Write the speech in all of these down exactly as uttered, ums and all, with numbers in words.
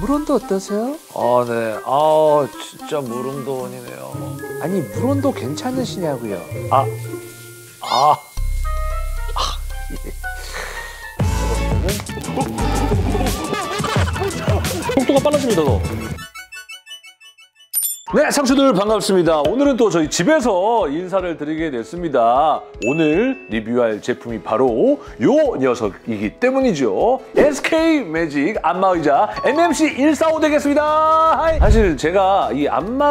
물온도 어떠세요? 아, 네. 아, 진짜 무릉도원이네요. 아니 물온도 괜찮으시냐고요? 아, 아, 아, 예. 속도가 빨라집니다, 너. 네, 상추들 반갑습니다. 오늘은 또 저희 집에서 인사를 드리게 됐습니다. 오늘 리뷰할 제품이 바로 요 녀석이기 때문이죠. 에스케이매직 안마의자 엠엠씨 백사십오 되겠습니다. 사실 제가 이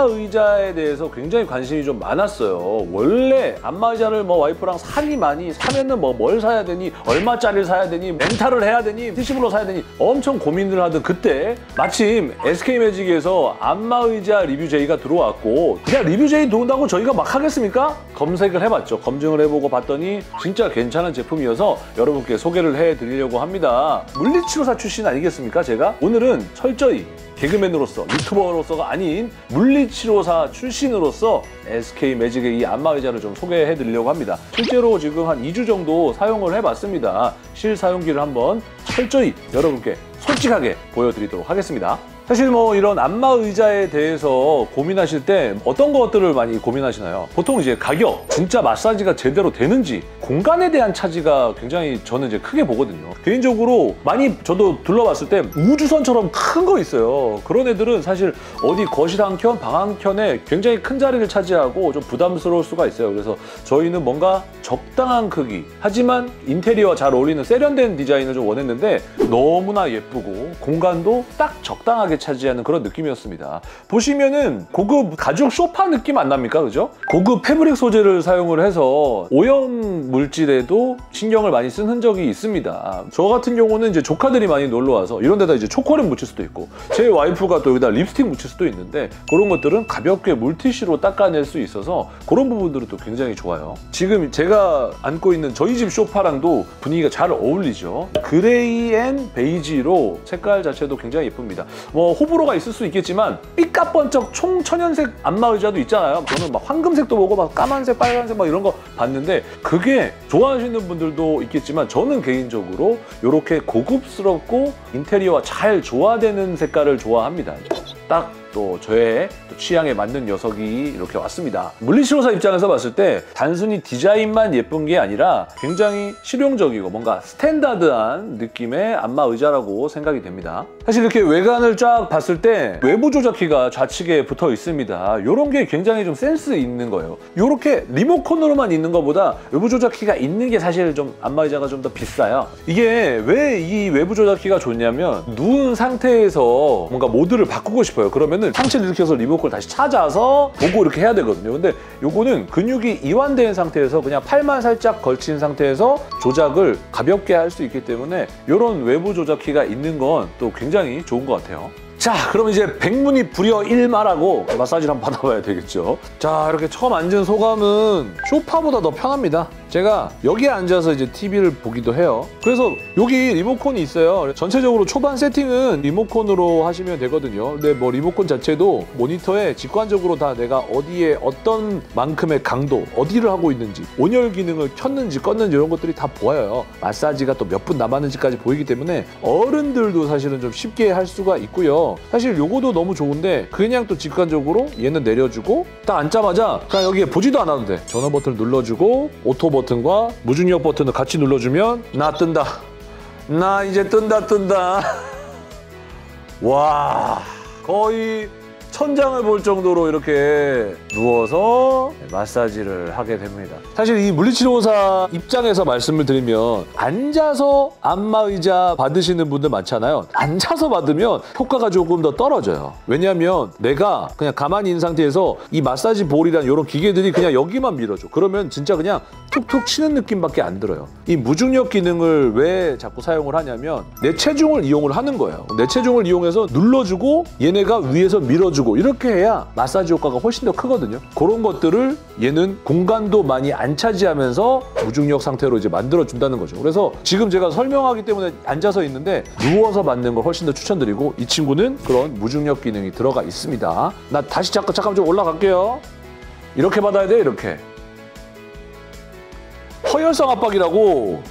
안마의자에 대해서 굉장히 관심이 좀 많았어요. 원래 안마의자를 뭐 와이프랑 사니 많이 사면은 뭐 뭘 사야 되니, 얼마짜리를 사야 되니, 렌탈을 해야 되니, 티십으로 사야 되니 엄청 고민을 하던 그때 마침 에스케이매직에서 안마의자 리뷰제이가 들어왔고 그냥 리뷰제이 들어온다고 저희가 막 하겠습니까? 검색을 해봤죠. 검증을 해보고 봤더니 진짜 괜찮은 제품이어서 여러분께 소개를 해드리려고 합니다. 물리치료사 출신 아니겠습니까, 제가? 오늘은 철저히 개그맨으로서, 유튜버로서가 아닌 물리치료사 출신으로서 에스케이매직의 이 안마의자를 좀 소개해드리려고 합니다. 실제로 지금 한 이 주 정도 사용을 해봤습니다. 실사용기를 한번 철저히 여러분께 솔직하게 보여드리도록 하겠습니다. 사실 뭐 이런 안마의자에 대해서 고민하실 때 어떤 것들을 많이 고민하시나요? 보통 이제 가격, 진짜 마사지가 제대로 되는지, 공간에 대한 차지가 굉장히 저는 이제 크게 보거든요. 개인적으로 많이 저도 둘러봤을 때 우주선처럼 큰 거 있어요. 그런 애들은 사실 어디 거실 한 켠, 방 한 켠에 굉장히 큰 자리를 차지하고 좀 부담스러울 수가 있어요. 그래서 저희는 뭔가 적당한 크기, 하지만 인테리어와 잘 어울리는 세련된 디자인을 좀 원했는데 너무나 예쁘고 공간도 딱 적당하게 차지하는 그런 느낌이었습니다. 보시면은 고급 가죽 소파 느낌 안 납니까? 그죠? 고급 패브릭 소재를 사용을 해서 오염 물질에도 신경을 많이 쓴 흔적이 있습니다. 저 같은 경우는 이제 조카들이 많이 놀러 와서 이런 데다 이제 초콜릿 묻힐 수도 있고 제 와이프가 또 여기다 립스틱 묻힐 수도 있는데 그런 것들은 가볍게 물티슈로 닦아낼 수 있어서 그런 부분들은 또 굉장히 좋아요. 지금 제가 앉고 있는 저희 집 소파랑도 분위기가 잘 어울리죠. 그레이 앤 베이지로 색깔 자체도 굉장히 예쁩니다. 뭐 호불호가 있을 수 있겠지만 삐까번쩍 총천연색 안마의자도 있잖아요. 저는 막 황금색도 보고 막 까만색, 빨간색 막 이런 거 봤는데 그게 좋아하시는 분들도 있겠지만 저는 개인적으로 이렇게 고급스럽고 인테리어와 잘 조화되는 색깔을 좋아합니다. 딱 또 저의 또 취향에 맞는 녀석이 이렇게 왔습니다. 물리치료사 입장에서 봤을 때 단순히 디자인만 예쁜 게 아니라 굉장히 실용적이고 뭔가 스탠다드한 느낌의 안마의자라고 생각이 됩니다. 사실 이렇게 외관을 쫙 봤을 때 외부 조작키가 좌측에 붙어 있습니다. 이런 게 굉장히 좀 센스 있는 거예요. 이렇게 리모컨으로만 있는 것보다 외부 조작키가 있는 게 사실 좀 안마의자가 좀 더 비싸요. 이게 왜 이 외부 조작키가 좋냐면 누운 상태에서 뭔가 모드를 바꾸고 싶어요. 그러면 상체를 일으켜서 리모컨을 다시 찾아서 보고 이렇게 해야 되거든요. 근데 요거는 근육이 이완된 상태에서 그냥 팔만 살짝 걸친 상태에서 조작을 가볍게 할 수 있기 때문에 이런 외부 조작키가 있는 건 또 굉장히 좋은 것 같아요. 자, 그럼 이제 백문이 불여일마라고 마사지를 한번 받아봐야 되겠죠. 자, 이렇게 처음 앉은 소감은 소파보다 더 편합니다. 제가 여기에 앉아서 이제 티비를 보기도 해요. 그래서 여기 리모컨이 있어요. 전체적으로 초반 세팅은 리모컨으로 하시면 되거든요. 근데 뭐 리모컨 자체도 모니터에 직관적으로 다 내가 어디에 어떤 만큼의 강도, 어디를 하고 있는지, 온열 기능을 켰는지 껐는지 이런 것들이 다 보여요. 마사지가 또 몇 분 남았는지까지 보이기 때문에 어른들도 사실은 좀 쉽게 할 수가 있고요. 사실 요거도 너무 좋은데 그냥 또 직관적으로 얘는 내려주고 딱 앉자마자 그냥 여기에 보지도 않아도 돼. 전원 버튼을 눌러주고 오토 버튼과 무중력 버튼을 같이 눌러주면 나 뜬다. 나 이제 뜬다 뜬다. 와, 거의 천장을 볼 정도로 이렇게 누워서 마사지를 하게 됩니다. 사실 이 물리치료사 입장에서 말씀을 드리면 앉아서 안마의자 받으시는 분들 많잖아요. 앉아서 받으면 효과가 조금 더 떨어져요. 왜냐하면 내가 그냥 가만히 있는 상태에서 이 마사지 볼이란 이런 기계들이 그냥 여기만 밀어줘. 그러면 진짜 그냥 툭툭 치는 느낌밖에 안 들어요. 이 무중력 기능을 왜 자꾸 사용을 하냐면 내 체중을 이용을 하는 거예요. 내 체중을 이용해서 눌러주고 얘네가 위에서 밀어주고 이렇게 해야 마사지 효과가 훨씬 더 크거든요. 그런 것들을 얘는 공간도 많이 안 차지하면서 무중력 상태로 이제 만들어준다는 거죠. 그래서 지금 제가 설명하기 때문에 앉아서 있는데 누워서 받는 걸 훨씬 더 추천드리고 이 친구는 그런 무중력 기능이 들어가 있습니다. 나 다시 잠깐, 잠깐 좀 올라갈게요. 이렇게 받아야 돼, 이렇게. 허혈성 압박이라고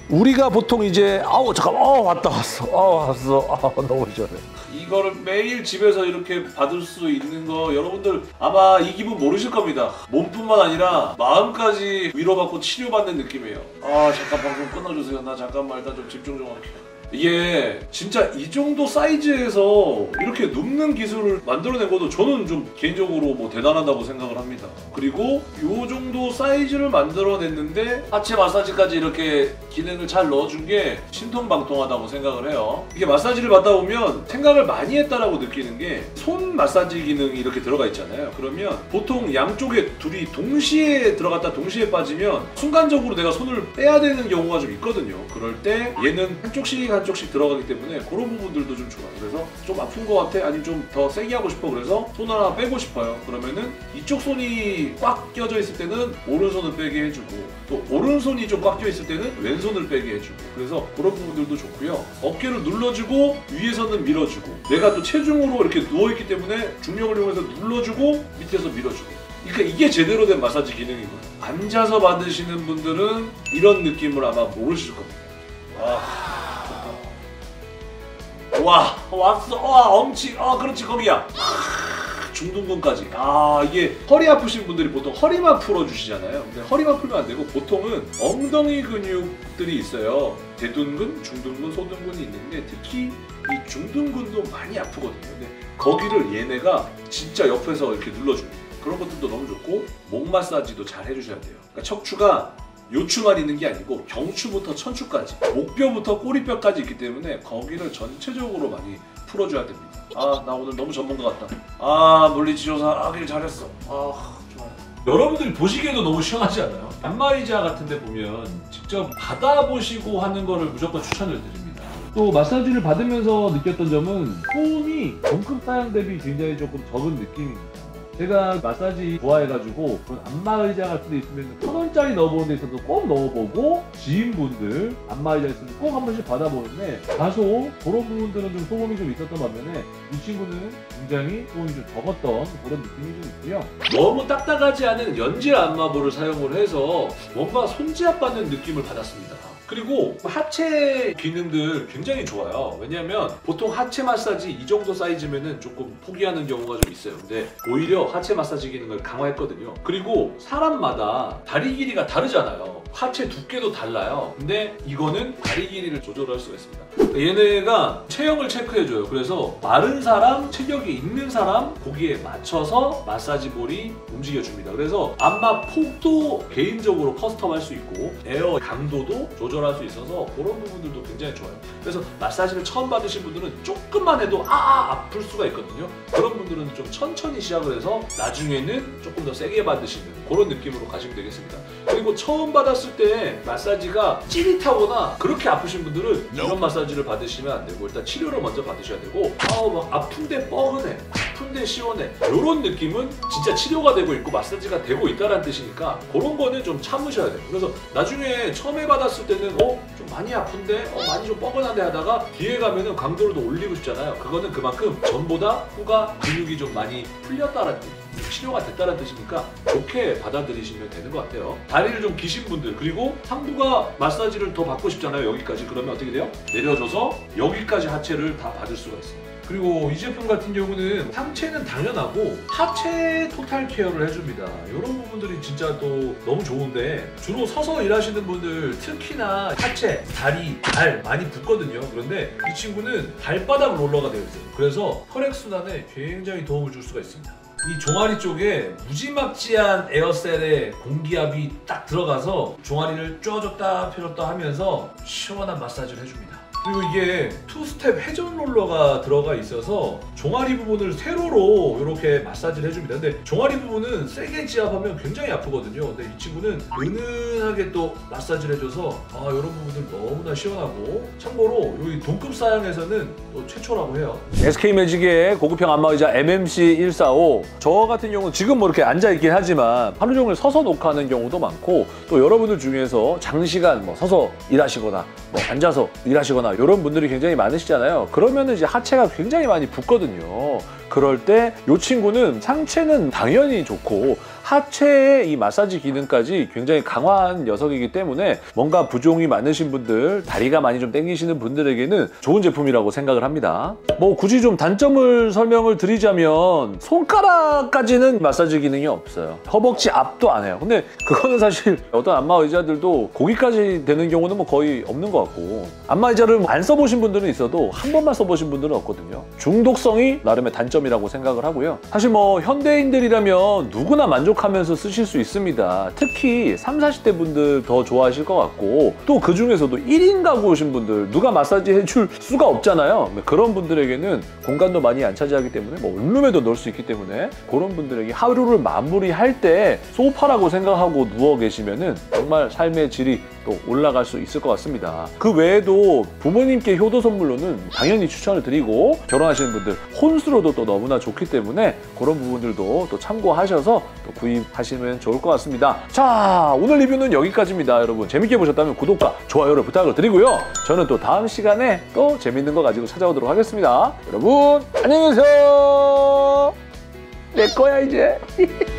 우리가 보통 이제 아우 잠깐만 어 왔다 왔어 어 왔어 아 너무 시원해. 이거를 매일 집에서 이렇게 받을 수 있는 거 여러분들 아마 이 기분 모르실 겁니다. 몸뿐만 아니라 마음까지 위로받고 치료받는 느낌이에요. 아 잠깐 방송 끊어주세요. 나 잠깐만 일단 좀 집중 좀 할게. 이게 진짜 이 정도 사이즈에서 이렇게 눕는 기술을 만들어낸 것도 저는 좀 개인적으로 뭐 대단하다고 생각을 합니다. 그리고 이 정도 사이즈를 만들어냈는데 하체 마사지까지 이렇게 기능을 잘 넣어준 게 신통방통하다고 생각을 해요. 이게 마사지를 받다 보면 생각을 많이 했다라고 느끼는 게 손 마사지 기능이 이렇게 들어가 있잖아요. 그러면 보통 양쪽에 둘이 동시에 들어갔다 동시에 빠지면 순간적으로 내가 손을 빼야 되는 경우가 좀 있거든요. 그럴 때 얘는 한쪽씩 한쪽씩 들어가기 때문에 그런 부분들도 좀 좋아요. 그래서 좀 아픈 것 같아? 아니면 좀 더 세게 하고 싶어? 그래서 손 하나 빼고 싶어요. 그러면은 이쪽 손이 꽉 껴져 있을 때는 오른손을 빼게 해주고 또 오른손이 좀 꽉 껴 있을 때는 왼손을 빼게 해주고 그래서 그런 부분들도 좋고요. 어깨를 눌러주고 위에서는 밀어주고 내가 또 체중으로 이렇게 누워있기 때문에 중력을 이용해서 눌러주고 밑에서 밀어주고 그러니까 이게 제대로 된 마사지 기능이거든요. 앉아서 받으시는 분들은 이런 느낌을 아마 모르실 겁니다. 와, 와 왔어. 와 엄지. 아 그렇지 거기야. 중둔근까지. 아 이게 허리 아프신 분들이 보통 허리만 풀어주시잖아요. 근데 허리만 풀면 안 되고 보통은 엉덩이 근육들이 있어요. 대둔근, 중둔근, 소둔근이 있는데 특히 이 중둔근도 많이 아프거든요. 근데 거기를 얘네가 진짜 옆에서 이렇게 눌러줍니다. 그런 것들도 너무 좋고 목 마사지도 잘 해주셔야 돼요. 그러니까 척추가 요추만 있는 게 아니고 경추부터 천추까지 목뼈부터 꼬리뼈까지 있기 때문에 거기를 전체적으로 많이 풀어줘야 됩니다. 아 나 오늘 너무 전문가 같다. 아 물리치료사 하길 잘했어. 아 좋아요. 여러분들이 보시기에도 너무 시원하지 않아요? 안마의자 같은 데 보면 직접 받아보시고 하는 거를 무조건 추천을 드립니다. 또 마사지를 받으면서 느꼈던 점은 소음이 동급 사양 대비 굉장히 조금 적은 느낌입니다. 제가 마사지 좋아해가지고 그런 안마의자 같은 데 있으면 천 원짜리 넣어보는 데 있어서 꼭 넣어보고 지인분들 안마의자 있으면 꼭 한 번씩 받아보는데 다소 그런 부분들은 좀 소음이 좀 있었던 반면에 이 친구는 굉장히 소음이 좀 적었던 그런 느낌이 좀 있고요. 너무 딱딱하지 않은 연질 안마볼을 사용을 해서 뭔가 손지압받는 느낌을 받았습니다. 그리고 하체 기능들 굉장히 좋아요. 왜냐면 보통 하체 마사지 이 정도 사이즈면은 조금 포기하는 경우가 좀 있어요. 근데 오히려 하체 마사지 기능을 강화했거든요. 그리고 사람마다 다리 길이가 다르잖아요. 하체 두께도 달라요. 근데 이거는 다리 길이를 조절할 수가 있습니다. 얘네가 체형을 체크해줘요. 그래서 마른 사람, 체격이 있는 사람 거기에 맞춰서 마사지 볼이 움직여줍니다. 그래서 안마 폭도 개인적으로 커스텀할 수 있고 에어 강도도 조절할 수 있어서 그런 부분들도 굉장히 좋아요. 그래서 마사지를 처음 받으신 분들은 조금만 해도 아, 아 아플 수가 있거든요. 그런 분들은 좀 천천히 시작을 해서 나중에는 조금 더 세게 받으시는 그런 느낌으로 가시면 되겠습니다. 그리고 처음 받았을 때 마사지가 찌릿하거나 그렇게 아프신 분들은 이런 마사지를 받으시면 안 되고 일단 치료를 먼저 받으셔야 되고 아우 막 아픈데 뻐근해 아픈데 시원해 이런 느낌은 진짜 치료가 되고 있고 마사지가 되고 있다는 뜻이니까 그런 거는 좀 참으셔야 돼요. 그래서 나중에 처음에 받았을 때는 어? 좀 많이 아픈데? 어? 많이 좀 뻐근한데 하다가 뒤에 가면은 강도를 더 올리고 싶잖아요. 그거는 그만큼 전보다 후가 근육이 좀 많이 풀렸다는 뜻 치료가 됐다는 뜻이니까 좋게 받아들이시면 되는 것 같아요. 다리를 좀 기신 분들 그리고 상부가 마사지를 더 받고 싶잖아요. 여기까지 그러면 어떻게 돼요? 내려줘서 여기까지 하체를 다 받을 수가 있어요. 그리고 이 제품 같은 경우는 상체는 당연하고 하체 토탈 케어를 해줍니다. 이런 부분들이 진짜 또 너무 좋은데 주로 서서 일하시는 분들 특히나 하체, 다리, 발 많이 붓거든요. 그런데 이 친구는 발바닥 롤러가 되어 있어요. 그래서 혈액순환에 굉장히 도움을 줄 수가 있습니다. 이 종아리 쪽에 무지막지한 에어셀에 공기압이 딱 들어가서 종아리를 쪼아줬다 펴줬다 하면서 시원한 마사지를 해줍니다. 그리고 이게 투 스텝 회전 롤러가 들어가 있어서 종아리 부분을 세로로 이렇게 마사지를 해줍니다. 근데 종아리 부분은 세게 지압하면 굉장히 아프거든요. 근데 이 친구는 은은하게 또 마사지를 해줘서 아, 이런 부분들 너무나 시원하고 참고로 여기 동급 사양에서는 또 최초라고 해요. 에스케이매직의 고급형 안마의자 엠엠씨 일사오 저 같은 경우는 지금 뭐 이렇게 앉아있긴 하지만 하루 종일 서서 녹화하는 경우도 많고 또 여러분들 중에서 장시간 뭐 서서 일하시거나 뭐 앉아서 일하시거나 이런 분들이 굉장히 많으시잖아요. 그러면은 이제 하체가 굉장히 많이 붓거든요. 그럴 때 이 친구는 상체는 당연히 좋고 하체의 이 마사지 기능까지 굉장히 강화한 녀석이기 때문에 뭔가 부종이 많으신 분들, 다리가 많이 좀 당기시는 분들에게는 좋은 제품이라고 생각을 합니다. 뭐 굳이 좀 단점을 설명을 드리자면 손가락까지는 마사지 기능이 없어요. 허벅지 앞도 안 해요. 근데 그거는 사실 어떤 안마 의자들도 거기까지 되는 경우는 뭐 거의 없는 것 같고, 안마 의자를 안 써보신 분들은 있어도 한 번만 써보신 분들은 없거든요. 중독성이 나름의 단점이라고 생각을 하고요. 사실 뭐 현대인들이라면 누구나 만족하면서 쓰실 수 있습니다. 특히 삼, 사십 대 분들 더 좋아하실 것 같고, 또 그 중에서도 일 인 가구이신 분들, 누가 마사지 해줄 수가 없잖아요. 그런 분들에게는 공간도 많이 안 차지하기 때문에 뭐 원룸에도 넣을 수 있기 때문에 그런 분들에게 하루를 마무리할 때 소파라고 생각하고 누워 계시면은 정말 삶의 질이 또 올라갈 수 있을 것 같습니다. 그 외에도 부모님께 효도 선물로는 당연히 추천을 드리고, 결혼하시는 분들 혼수로도 또 너무나 좋기 때문에 그런 부분들도 또 참고하셔서 또 구입하시면 좋을 것 같습니다. 자, 오늘 리뷰는 여기까지입니다. 여러분 재밌게 보셨다면 구독과 좋아요를 부탁을 드리고요. 저는 또 다음 시간에 또 재밌는 거 가지고 찾아오도록 하겠습니다. 여러분 안녕히 계세요. 내 거야 이제.